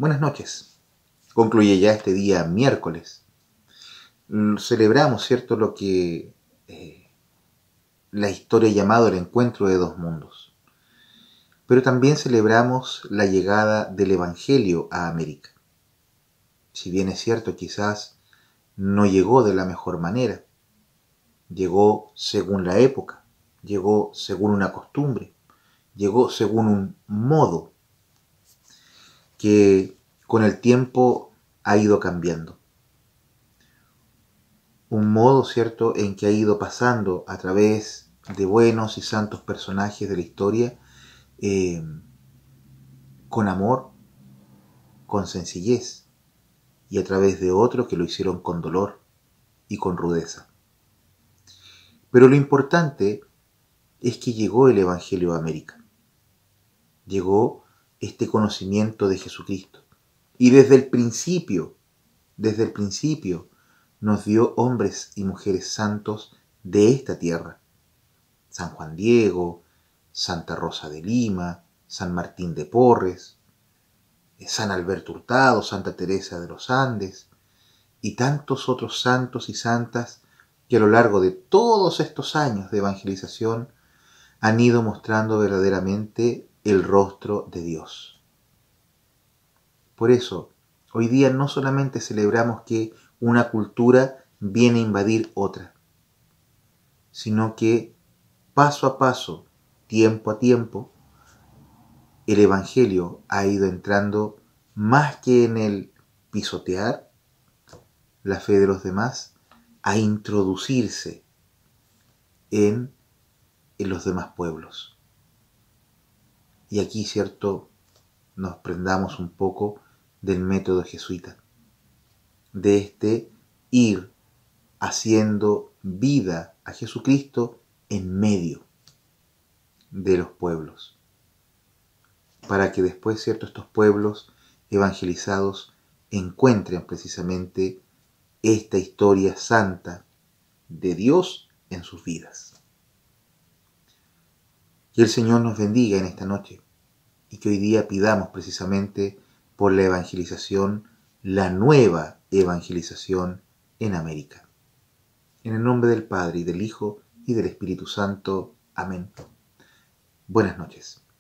Buenas noches. Concluye ya este día miércoles. Celebramos, ¿cierto?, lo que la historia ha llamado el encuentro de dos mundos. Pero también celebramos la llegada del Evangelio a América. Si bien es cierto, quizás no llegó de la mejor manera. Llegó según la época, llegó según una costumbre, llegó según un modo que con el tiempo ha ido cambiando. Un modo, ¿cierto?, en que ha ido pasando a través de buenos y santos personajes de la historia, con amor, con sencillez, y a través de otros que lo hicieron con dolor y con rudeza. Pero lo importante es que llegó el Evangelio a América. Llegó este conocimiento de Jesucristo. Y desde el principio, nos dio hombres y mujeres santos de esta tierra. San Juan Diego, Santa Rosa de Lima, San Martín de Porres, San Alberto Hurtado, Santa Teresa de los Andes y tantos otros santos y santas que a lo largo de todos estos años de evangelización han ido mostrando verdaderamente el rostro de Dios. Por eso, hoy día no solamente celebramos que una cultura viene a invadir otra, sino que paso a paso, tiempo a tiempo, el Evangelio ha ido entrando más que en el pisotear la fe de los demás, a introducirse en los demás pueblos. Y aquí, cierto, nos prendamos un poco del método jesuita, de este ir haciendo vida a Jesucristo en medio de los pueblos, para que después, cierto, estos pueblos evangelizados encuentren precisamente esta historia santa de Dios en sus vidas. Que el Señor nos bendiga en esta noche y que hoy día pidamos precisamente por la evangelización, la nueva evangelización en América. En el nombre del Padre, y del Hijo, y del Espíritu Santo. Amén. Buenas noches.